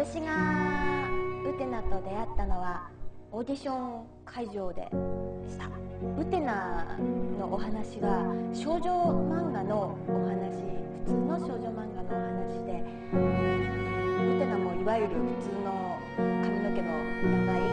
私がウテナと出会ったのはオーディション会場でした。ウテナのお話が少女漫画のお話、普通の少女漫画のお話で、ウテナもいわゆる普通の髪の毛の長い